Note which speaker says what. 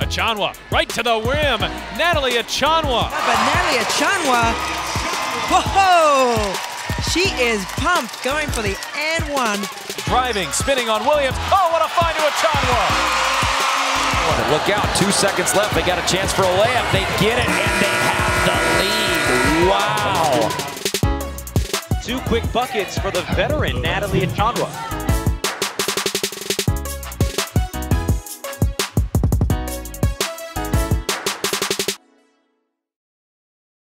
Speaker 1: Achonwa, right to the rim. Natalie Achonwa.
Speaker 2: But Natalie Achonwa, whoa! She is pumped, going for the and one.
Speaker 1: Driving, spinning on Williams. Oh, what a find to Achonwa.
Speaker 3: Look out, 2 seconds left. They got a chance for a layup. They get it, and they have the lead. Wow.
Speaker 4: 2 quick buckets for the veteran Natalie Achonwa.